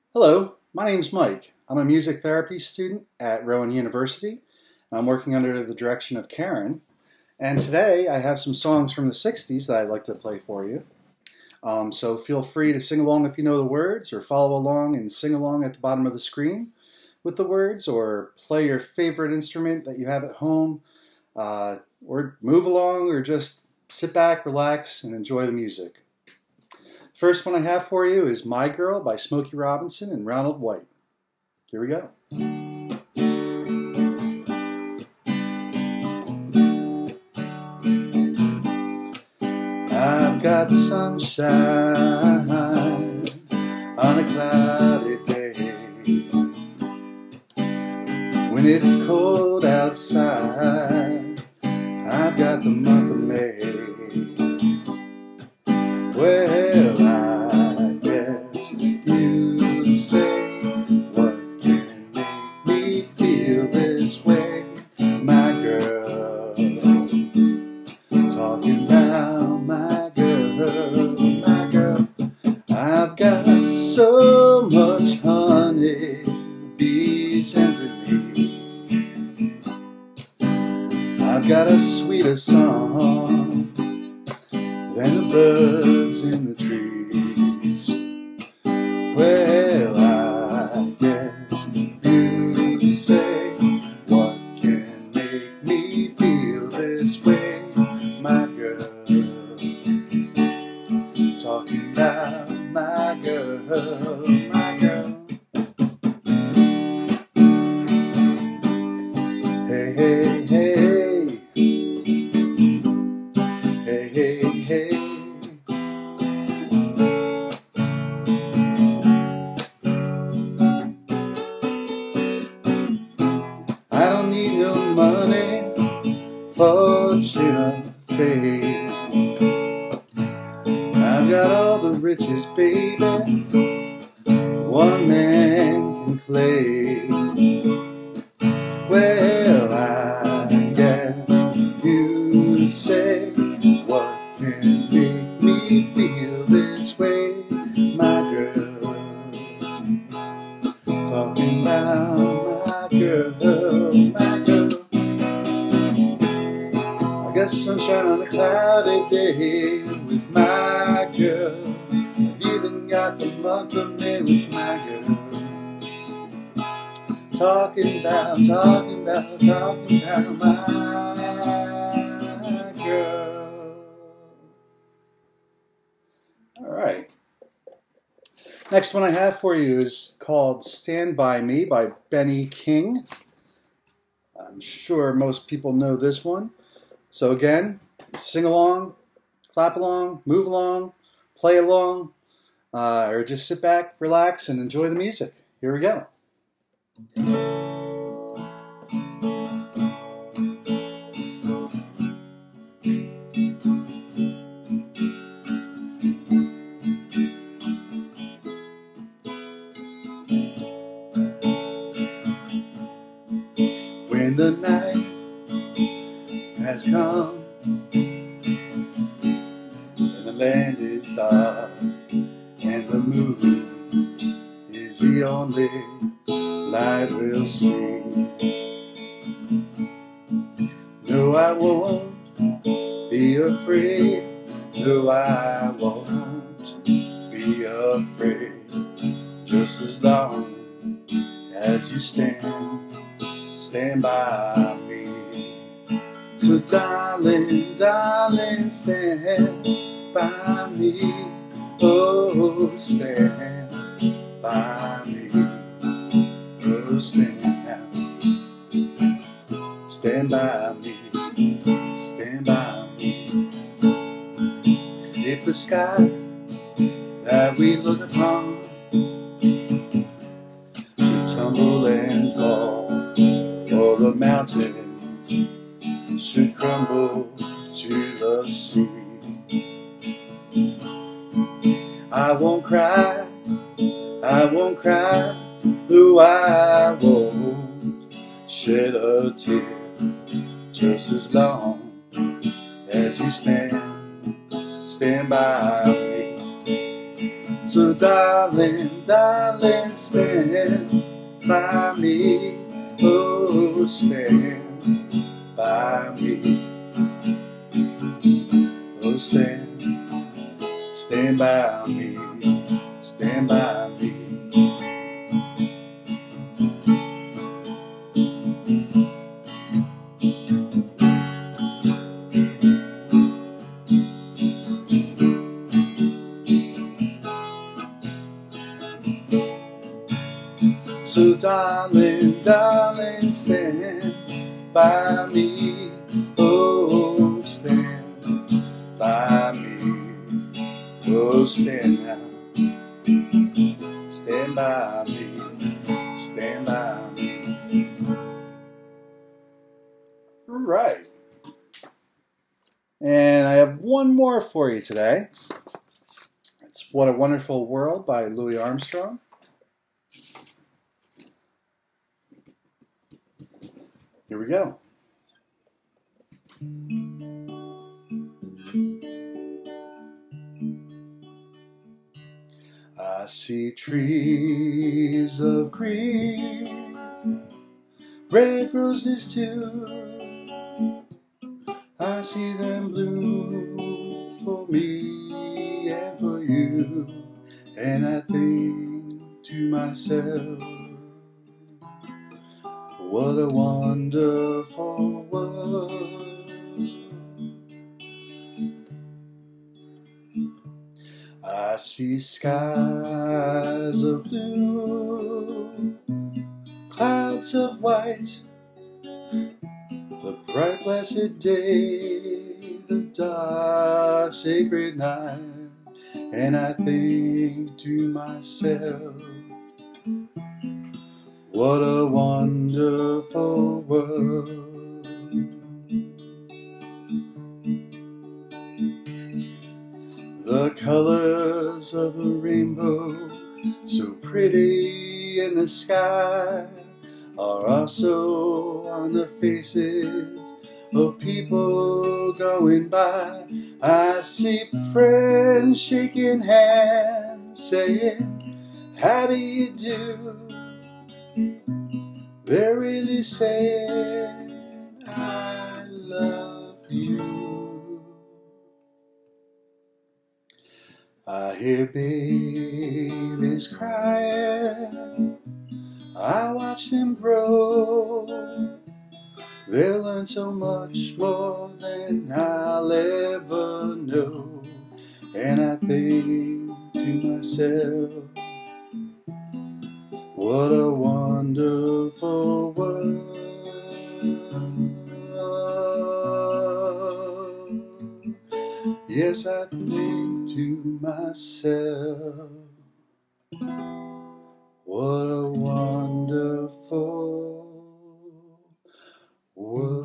Hello, my name's Mike. I'm a music therapy student at Rowan University. I'm working under the direction of Karen. And today I have some songs from the 60s that I'd like to play for you. So feel free to sing along if you know the words, or follow along and sing along at the bottom of the screen with the words, or play your favorite instrument that you have at home, or move along, or just sit back, relax, and enjoy the music. First one I have for you is My Girl by Smokey Robinson and Ronald White. Here we go. I've got sunshine on a cloudy day. When it's cold outside, I've got the month of May. Well, I guess you say, what can make me feel this way? My girl, talking about my girl. I've got so much honey, the bees envy me. I've got a sweeter song than the birds in the trees. Well, I guess you say, what can make me feel this way? My girl, talking about my girl, my girl. Hey, hey, hey, hey, hey, hey. I don't need no money, fortune, or fame. I've got all the riches, baby, one man can claim. Well, I guess you say, what can make me feel this way? My girl, talking about my girl, my girl. I got sunshine on a cloudy day with my girl. I've even got the month of May with my girl. Talking about my girl. All right. Next one I have for you is called Stand By Me by Benny King. I'm sure most people know this one. So again, sing along, clap along, move along, play along, or just sit back, relax, and enjoy the music. Here we go. When the night has come and the land is dark and the moon is the only light we'll see. No, I won't be afraid. No, I won't be afraid. Just as long as you stand by me. So darling, darling, stand by me. Oh, stand by me. Oh, stand by me. Stand by me. If the sky that we look upon should tumble and fall, or the mountains should crumble to the sea, I won't cry, no, I won't shed a tear, just as long as you stand by me. So So darling, darling, stand by me. Oh, stand by me. Oh, stand by me. Stand by me. So darling, darling, stand by me. Oh, stand by me. Oh, stand now. Stand by me. Stand by me. Right. And I have one more for you today. It's What a Wonderful World by Louis Armstrong. Here we go. I see trees of green, red roses too. I see them bloom for me and for you. And I think to myself, what a wonderful world. I see skies of blue, clouds of white, the bright blessed day, the dark sacred night. And I think to myself, what a wonderful world. The colors of the rainbow, so pretty in the sky, are also on the faces of people going by. I see friends shaking hands, saying, how do you do? They're really saying, I love you. I hear babies crying, I watch them grow. They'll learn so much more than I'll ever know. And I think to myself, what a wonderful world. Yes, I think to myself, what a wonderful world.